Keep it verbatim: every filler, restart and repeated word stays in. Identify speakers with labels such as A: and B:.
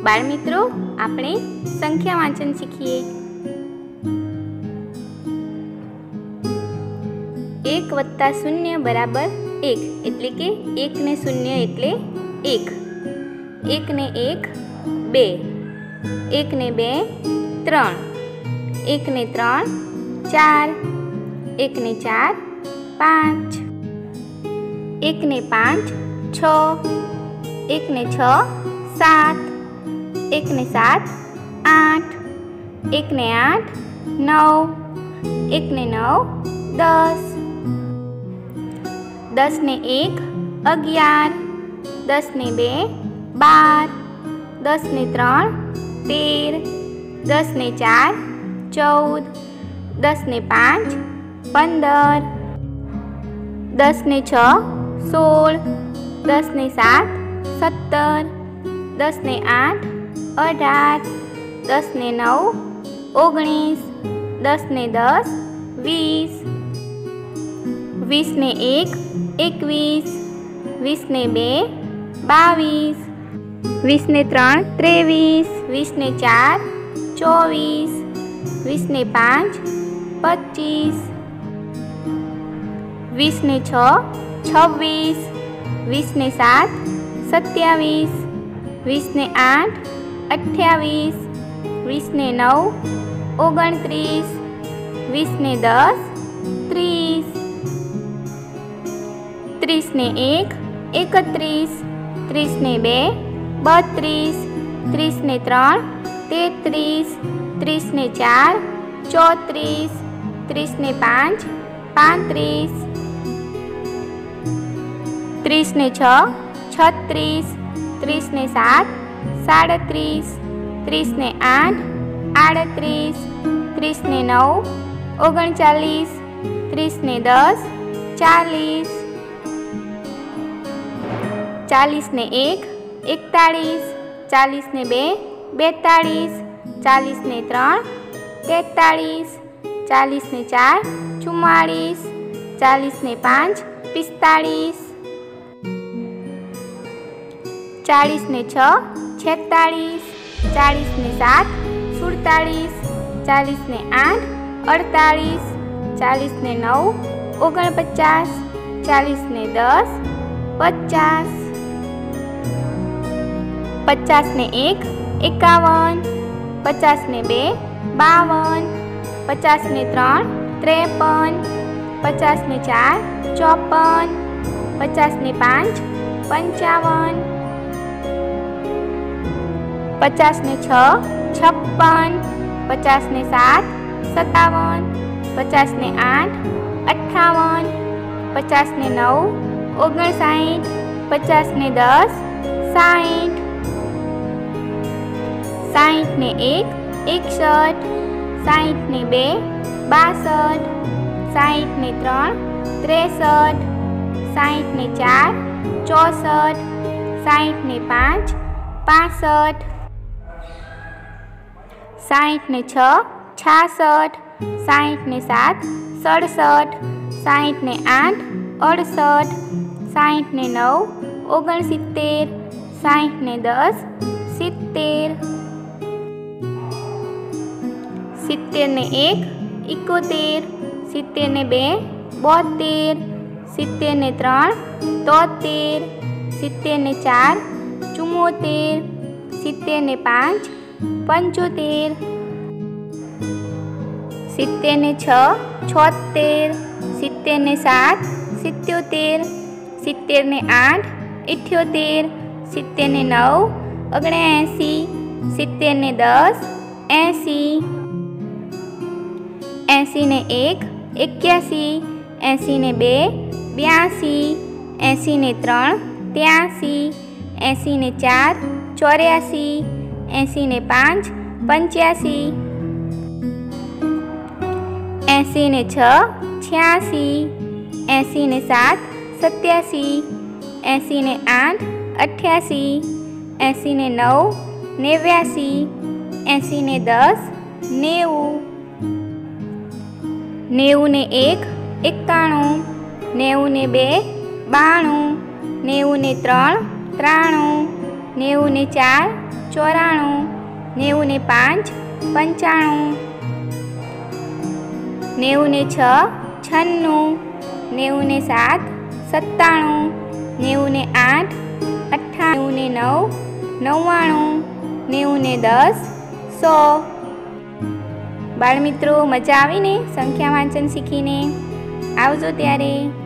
A: बाळमित्रों, આપણે સંખ્યા વાંચન શીખીએ। एक वत्ता शून्य बराबर एक एटले के एक ने शून्य एटले एक। एक ने एक बे, एक ने बे त्रण, एक ने त्रण चार, एक ने चार पांच, एक ने पांच छ, एक ने छ सात, एक ने सात आठ, एक ने आठ नौ, एक ने नौ दस, दस ने एक अगियार, दस ने बे बार, दस ने त्रण तेर, दस ने चार चौद, दस ने पांच पंदर, दस ने छ सोल, दस ने सात सत्तर, दस ने आठ अठार, दस ने नौ ओगनीस, दस ने दस वीस, वीस ने एक एकवीस, वीस ने बे बावीस, वीस ने त्रण त्रेवीस, वीस ने चार चौवीस, वीस ने पांच पच्चीस, वीस ने छ छब्बीस, वीस ने सात सत्यावीस, वीस ने आठ अठावीस, वीस ने नौ ओगणत्रीस, वीस ने दस त्रीस, त्रीस ने एक एकत्रीस, त्रीस ने बे बत्रीस, त्रीस ने त्रण तेत्रीस, त्रीस ने चार चौत्रीस, त्रीस ने पांच पैंतीस, त्रीस ने छ छत्रीस, त्रीस ने सात साड़ीस, त्रीस ने आठ आड़तीस, त्रीस ने नौ ओगणचालीस, त्रीस ने दस चालीस, चालीस ने एक एकतालीस, चालीस ने बे बेतालीस, चालीस ने त्रण तेतालीस, चालीस ने चार चुम्मालीस, चालीस ने पांच पिस्तालीस, चालीस ने छ छेतालीस, चालीस ने सात सुड़तालीस, चालीस ने आठ अड़तालीस, चालीस ने नौ ओगणपचास, चालीस ने दस पचास, पचास ने एक एकावन, पचास ने बे बावन, पचास ने त्रण त्रेपन, पचास ने चार चौपन, पचास ने पांच पंचावन, पचास ने छ छप्पन, पचास ने सात सत्तावन, पचास ने आठ अट्ठावन, पचास ने नौ ओगणसाठ, पचास ने दस साठ, साठ ने एक एकसठ, साठ ने बे बासठ, साठ ने त्रण त्रेसठ, साठ ने चार चौसठ, साठ ने पांच पांसठ, साठ ने छ छासठ, साठ ने सात सड़सठ, साठ ने आठ अड़सठ, साठ ने नौ ओगणसित्तेर, साठ ने दस सित्तेर, सित्तेर ने एक इकोतेर, सित्तेर ने बे बोतेर, सित्तेर ने त्रण तोतेर, सित्तेर ने चार चुम्मोतेर, सित्तेर ने पांच पंचोतेर, सित्तेर ने छ छोतेर, सित्तेर ने सात सित्योतेर, सित्तेर ने आठ इठ्योतेर, सित्तेर ने नौ ओगणएंसी, सित्तेर ने दस एंसी, एंसी ने एक एक्यासी, एंसी ने बे ब्यासी, एंसी ने त्रण त्यासी, एंसी ने चार चौरासी, एंसी ने पांच पंचासी, एंसी ने छ छियासी, एंसी ने सात सत्यासी, एंसी ने आठ अठासी, एंसी ने नौ नेव्यासी, एंसी ने दस नेवु, नेवु ने एक एकाणु, नेवु ने बे बाणु, नेवु ने त्रण ત્રાણું, નેવું ને ચાર ચોરાણું, નેવું ને પાંચ પંચાણું, નેવું ને છ છન્નું, નેવું ને સાત સત્તાણું, નેવું ને આઠ અઠ્ઠાણું, નેવું ને નવ નવ્વાણું, નેવું ને દસ સો। બાળમિત્રો, મજા આવીને સંખ્યા વાંચન શીખીને? આવજો ત્યારે।